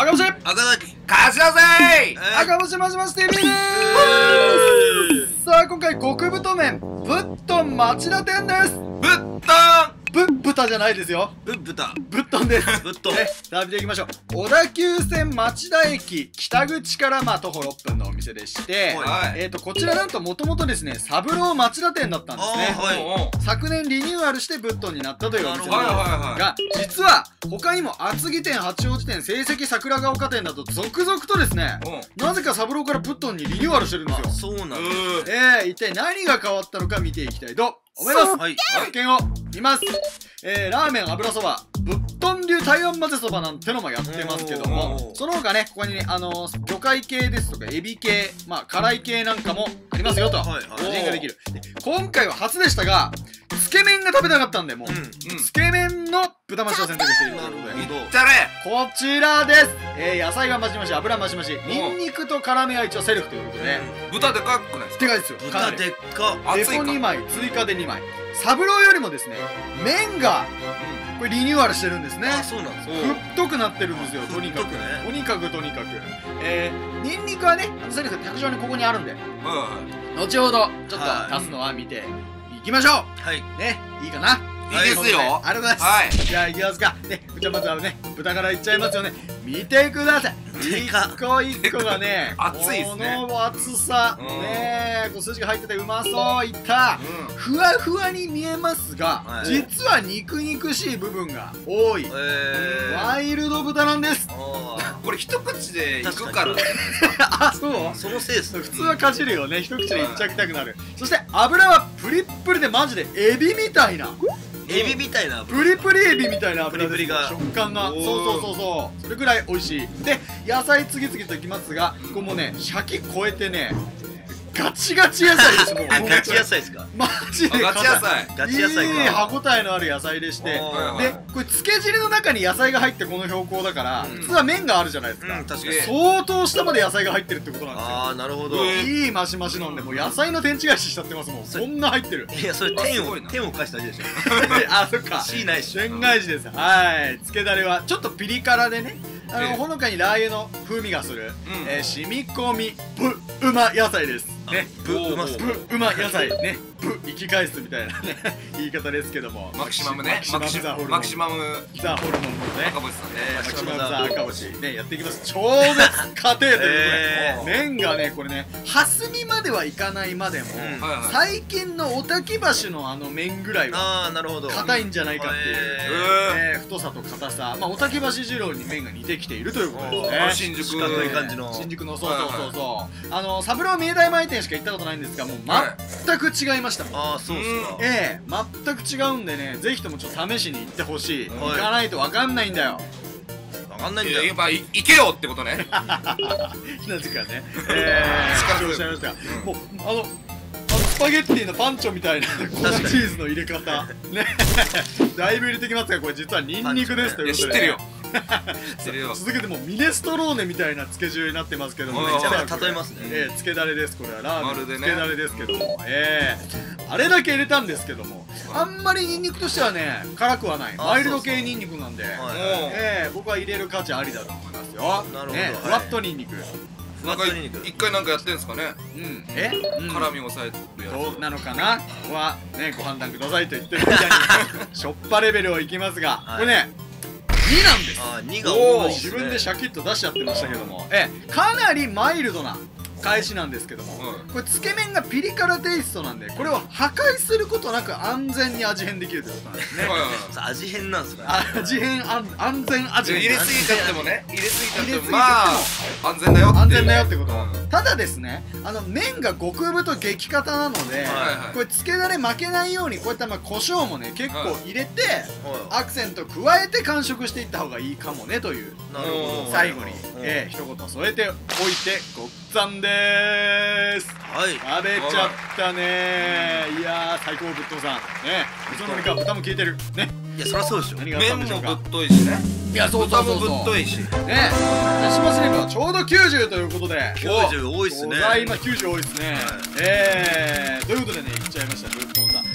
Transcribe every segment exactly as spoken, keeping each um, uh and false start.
赤星赤崎貸し出せー。 赤星マシマシ ティーブイ でーす。さあ今回極太麺ぶっとん町田店です。 ぶっとんぶ豚じゃないですよ。 ぶ豚ぶっとんです。 ぶっとんね、さあ見ていきましょう。小田急線町田駅北口からまあ徒歩ろっぷんのお店でして、 はいえっとこちらなんともともとですね三郎町田店だったんですね。 あーはいおう昨年リニューアルしてぶっとんになったというお店なんですはいはいはいが、実は他にも厚木店、八王子店、成績桜ヶ丘店など続々とですね、 おうなぜか三郎からぶっとんにリニューアルしてるんですよ。 そうなんだ。 うーえー、一体何が変わったのか見ていきたいと思います。 はい発見を見ます。えー、ラーメン油そばぶっとん流台湾混ぜそばなんてのもやってますけどおも、 ーその他ねここにねあのー、魚介系ですとかエビ系、まあ辛い系なんかもありますよと、 はいはい味変ができる。で今回は初でしたがつけ麺が食べたかったんで、もう、 うんうんつけ麺の豚増しを選択しているということで、 なるほど。 じゃれこちらです。えー、野菜が増し増し油増し増しニンニクと辛みは一応セルフということで、 豚でかくないですか。 でかいですよ。かなり豚でっか。 デコ熱いかにまい追加でにまい。サブローよりもですね麺がこれリニューアルしてるんですね。 あ、そうなんですよ。 太くなってるんですよ。とにかく太くねとにかくとにかくえー、ニンニクはねあのセルフ卓上にここにあるんで、 は後ほどちょっはいと足すのは見ていきましょはい。 うね。いいかな。 いいですよありがとうございます。 はいじゃあいきますかね。じゃあまずはね豚からいっちゃいますよね。見てください。 でか一個一個がね熱いっすねこの厚さうんねえこう筋が入っててうまそう。いったうふわふわに見えますが、 はい実は肉肉しい部分が多いえー。 ワイルド豚なんです。 あんこれ一口でいくからあ、そうあ。そのせいですね。 普通はかじるよね。一口でいっちゃきたくなる。そして油はプリップリでマジでエビみたいなエビみたいな。 プリプリエビみたいな油です。 プリプリが食感がおーそうそうそうそうそれぐらい美味しい。で野菜次々といきますが、ここもねシャキ超えてねガチガチ野菜です。もうあ、ガチ野菜ですか。 マジでガチ野菜ガチ野菜か。 いい歯ごたえのある野菜でして、 おーでこれつけ汁の中に野菜が入ってこの標高だから、 うん普通は麺があるじゃないですか、 うん、確かに。 え相当下まで野菜が入ってるってことなんですよ。 ああ、なるほど。 えいいマシマシなんでもう野菜の天地返ししちゃってますもん。そんな入ってるいや、それ天をあすごいな天を返しただけでしょ。 あ、そっか C ないっしょ。 天返しです。はいつけだれはちょっとピリ辛でねあの、 ええほのかにラー油の風味がする、 うんえー染み込みぶうま野菜ですね。 ぶうます。 ぶうま野菜ねぶ生き返すみたいなね言い方ですけども、 マキシマムねマキシザホルモンマキシマムザホルモンのね赤星さんねえーマキシマムマキシマムザザ赤星ねやっていきます。超絶家庭ということで、 えー麺がねこれね蓮見まではいかないまでも、 うんはいはい最近のおたき橋のあの麺ぐらいはああ、なるほど。 硬いんじゃないかっていう、 ええー太さと硬さ、まあおたき橋二郎に麺が似てきているということですね。 あ新宿四角い感じの。 新宿のそうそうそうそう、あの三郎明大前店しか行ったことないんですがもう全く違いましたもん、 ああ、そうっすか。 ええ全く違うんでねぜひともちょっと試しに行ってほしい、 はい行かないと分かんないんだよ。 わかんないんいだよ。 ややっぱいいけよってことねひな時間ねええ力強い主張しちゃいましたが、 うんもうあのあのスパゲッティのパンチョみたいなこのチーズの入れ方ねだいぶ入れてきますがこれ実はニンニクですといいうことで、 や知ってるよ知ってるよ続けてもうミネストローネみたいなつけ汁になってますけども、 うんめっちゃうん例えますねええつけだれです。これはラーメンまるでねのつけだれですけども、ええあれだけ入れたんですけどもあんまりニンニクとしてはね辛くはないあマイルド系ニンニクなんで、 はいええ僕は入れる価値ありだと思いますよ。 なるほどはいねフラットニンニク、 ふなんかわっとニンニク。 一回なんかやってんすかねうんえ、うん辛み抑えるやどうなのかな。ここはねご判断くださいと言ってるみたいにしょっぱレベルをいきますが、 はいこれねになんです。 ああ、にがおお多いっすね。 自分でシャキッと出しちゃってましたけども、ええかなりマイルドな返しなんですけども、 うんこれつけ麺がピリ辛テイストなんでこれを破壊することなく安全に味変できるということなんですね。 はいはいはいさあ味変なんすかね。 味変安安全味変入れすぎちゃってもね入れすぎちゃっても入れすぎちゃってもまあ安全だよって安全だよってこと、 うんただですねあの麺が極太激硬なので、 はいはいこれつけだれ負けないようにこういったまあ胡椒もね結構入れて、 はアクセント加えて完食していった方がいいかもねというい。なるほど。 最後に、 うんえー、一言添えておいてごっつぁんでーす。 はい。 食べちゃったねー。いやー最高ぶっとうさんねそのみか豚も効いてるね。 いや、そりゃそうでしょ。 何があった麺んでしょうか。 もぶっといしねいやそうそうそうそう豚もぶっといしねでしましねばちょうどきゅうじゅうということできゅうじゅう多いっすね。 ございまきゅうじゅう多いですね、 はいえーということでねいっちゃいましたぶっとうさん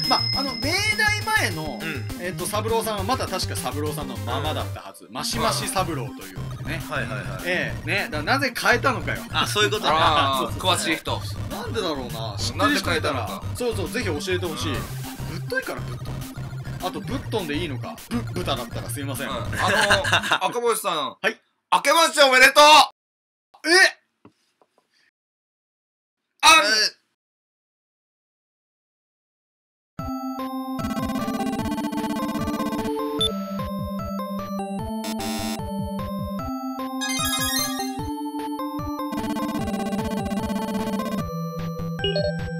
まああの明大前の、 うんえっと三郎さんはまだ確か三郎さんのままだったはず、マシマシ三郎というね、 はいはいはい。 ええね、だからなぜ変えたのかよ。 あ、そういうことね。 ああそうそうそう詳しい人。 なんでだろうな、知ってなんでる人いたら変えたのかそうそうぜひ教えてほしい、 うんぶっといからぶっとん、あとぶっとんでいいのか、ぶ豚だったらすいません、 うんあの赤星さん。 はい。 明けましておめでとう。 えあん。 えー